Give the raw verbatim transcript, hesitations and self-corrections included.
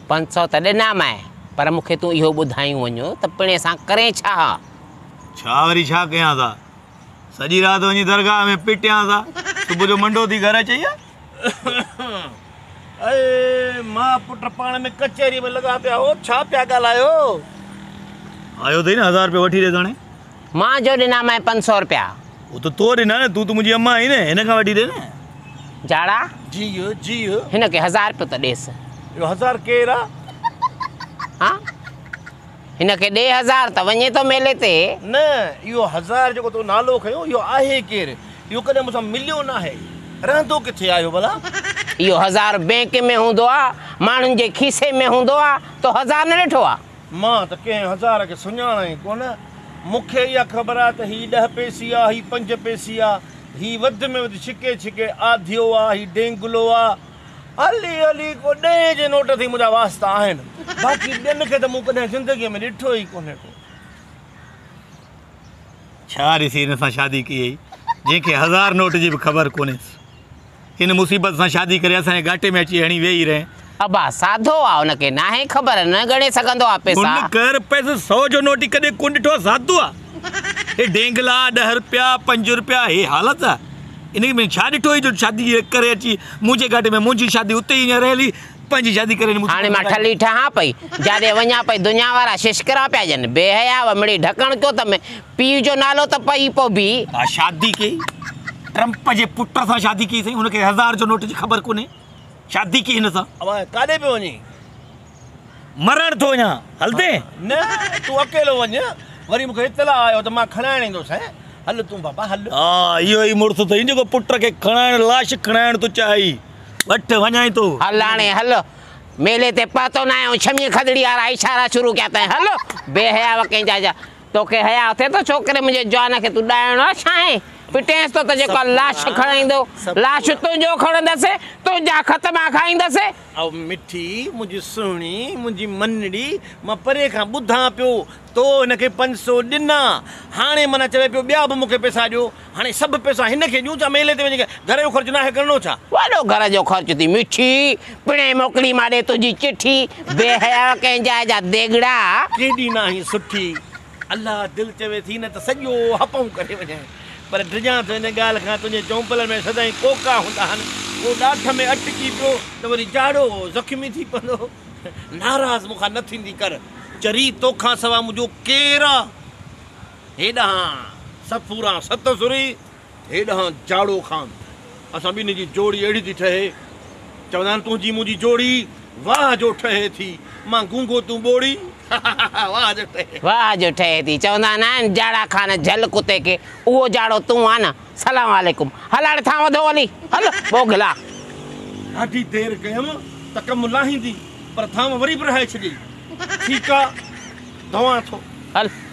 पंज सौ त ॾिना मैं पर मूंखे तूं इहो ॿुधायूं वञो त पिणे सां करे छा छा वरी छा कयां था सॼी राति वञी दरगाह में पिटियां था सुबुह जो मंडो थी घर अचई अरे मां पुट पाण में कचहरी में लॻा पिया हो छा पिया ॻाल्हायो आयो अथई न हज़ार रुपया वठी ॾे हाणे मां जो ॾिना मैं पंज सौ रुपया वो तो तो ॾिना न तूं त मुंहिंजी अम्मा आई न हिन खां वठी ॾे न जाड़ा जी जी हिन खे हज़ार रुपयो त ॾेसि इहो हज़ार केरु आहे हा हिन खे ॾे हज़ार त वञे थो मेले ते न इहो हज़ार जेको तो नालो खयो इहो आहे केरु इहो कॾहिं मूंसां मिलियो न आहे रहंदो किथे आहियो भला इहो हज़ार बैंक में हूंदो आहे माण्हुनि जे खीसे में हूंदो आहे तो हज़ार न ॾिठो आहे मां त कंहिं हज़ार खे सुञाणा ई कोन मूंखे इहा ख़बर आहे त हीअ ॾह पैसी आहे हीअ पंज पैसी आहे हीअ वधि में वधि छिके छिके आधियो आहे हीअ डेंगुलो आहे हली हली को ॾहें जे नोट थी मुंहिंजा वास्ता आहिनि बाक़ी ॿियनि खे त मूं कॾहिं ज़िंदगीअ में ॾिठो ई कोन्हे को छा ॾिसी हिन सां शादी कई हुई जंहिंखे हज़ार नोट जी बि ख़बर कोन्हे हिन मुसीबत सां शादी करे असांजे घाटे में अची हणी वेही रहे अबा साधो आहे हुनखे नाहे ख़बर न ॻणे सघंदो आहे पैसा कर पैसे सौ जो नोट ई कॾहिं कोन ॾिठो आहे साधो आहे हे डेंगला ॾह रुपया पंज रुपया हे हालत आहे इन में छा ॾिठो हुई जो शादी करे अची मुंहिंजे घाटे में मुंहिंजी शादी उते ई हीअं रहियली पंहिंजी शादी करे हाणे मां ठली ठहां पई जाॾे वञा पई दुनिया वारा शिश्करा पिया ॼनि बेहया वमड़ी ढकण कयो त पीउ जो नालो त पई पोइ बि शादी कई ट्रम्प जे पुट सां शादी कई अथई हुनखे हज़ार जो नोट जी ख़बर कोन्हे शादी कई हिन सां काॾे पियो वञी मरण थो वञा हलंदे न तूं अकेलो वञ वरी मूंखे इतला आयो त मां खणाइण ईंदुसि हल तूं बाबा हल हा इहो ई मुड़ुसु अथई जेको पुट खे खणाइण लाश खणाइण तूं चाही वठ वञाई थो हल हाणे हल मेले ते पहुतो न आहियूं छमीअ खदड़ी वारा इशारा शुरू कया अथई हल बेहया कंहिंजा जा तोखे हया थिए थो छोकिरे मुंहिंजे जवान खे तूं ॾाइणो आहे छा आहे पिटेंसि थो त जेको लाश खणाईंदो लाश तुंहिंजो खणंदसि तुंहिंजा ख़तमा खाईंदसि ऐं मिठी मुंहिंजी सुहिणी मुंहिंजी मनड़ी मां परे खां ॿुधां पियो तो हिनखे पंज सौ ॾिना हाणे माना चवे पियो ॿिया बि मूंखे पैसा ॾियो हाणे सभु पैसा हिनखे ॾियूं छा मेले ते वञी घर जो ख़र्चु नाहे करिणो छा वॾो घर जो ख़र्चु थी मिठी पिणे मोकिली माॾे तुंहिंजी चिठी बेहया कंहिंजा जा देगड़ा केॾी नाही सुठी अलाह दिलि चवे थी न त सॼो हपऊं करे वञे पर डिॼां थो हिन ॻाल्हि खां तुंहिंजे चौंपल में सदाईं कोका हूंदा आहिनि उहो ॾाठ में अटकी पियो त वरी जाड़ो ज़ख़्मी थी पवंदो नाराज़ मूंखां न थींदी कर चरी तोखां सवाइ मुंहिंजो केरु आहे हेॾां सतपुरा सतसुरी हेॾां जाड़ो ख़ान असां ॿिन्ही जी जोड़ी अहिड़ी थी ठहे चवंदा आहिनि तुंहिंजी मुंहिंजी जोड़ी वाह जो ठहे थी मां गूंगो तूं ॿोड़ी वाह जो ठहे वाह जो ठहे थी चवंदा आहिनि जाड़ा खान झल कुते खे उहो जाड़ो तूं आहे न सलाम वालेकुम हल हाणे थां वधो हली हल मोगला ॾाढी देरि कयमि त कमु लाहींदी पर थां वरी बि रहाए छॾी ठीकु आहे दवा थो हल